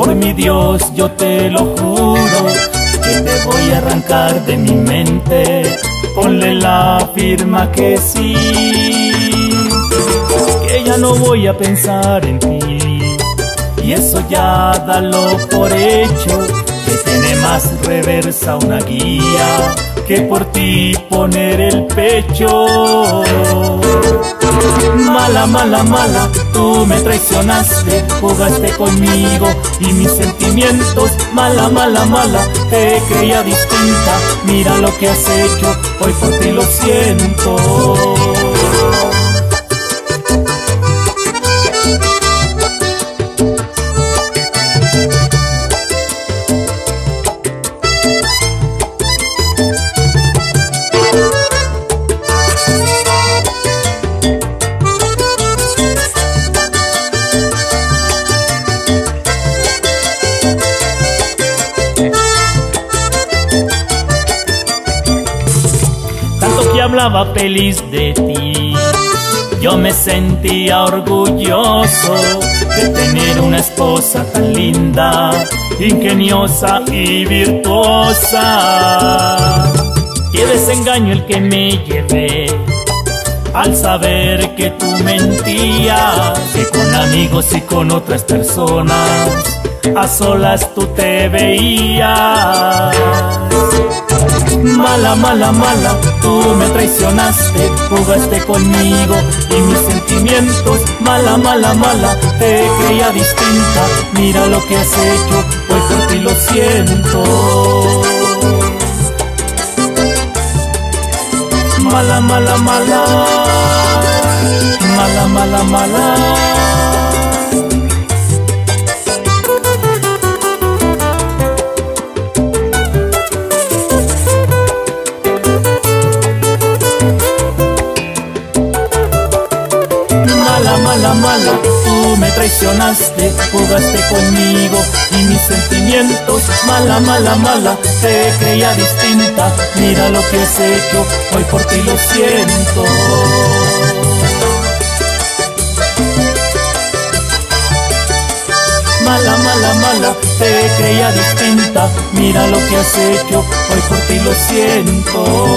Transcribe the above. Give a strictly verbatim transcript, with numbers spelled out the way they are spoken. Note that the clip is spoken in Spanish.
Por mi Dios yo te lo juro, que te voy a arrancar de mi mente. Ponle la firma que sí, que ya no voy a pensar en ti. Y eso ya dalo por hecho, que tiene más reversa una guía que por ti poner el pecho. Mala, mala, mala, tú me traicionaste, jugaste conmigo y mis sentimientos. Mala, mala, mala, te creía distinta, mira lo que has hecho, hoy por ti lo siento. Hablaba feliz de ti, yo me sentía orgulloso de tener una esposa tan linda, ingeniosa y virtuosa. Qué desengaño el que me llevé al saber que tú mentías, que con amigos y con otras personas a solas tú te veías. Mala, mala, mala, tú me traicionaste, jugaste conmigo y mis sentimientos. Mala, mala, mala, te creía distinta, mira lo que has hecho, hoy por ti lo siento. Mala, mala, mala, mala, mala, mala. Mala, mala, tú me traicionaste, jugaste conmigo y mis sentimientos. Mala, mala, mala, te creía distinta, mira lo que has hecho, hoy por ti lo siento. Mala, mala, mala, te creía distinta, mira lo que has hecho, hoy por ti lo siento.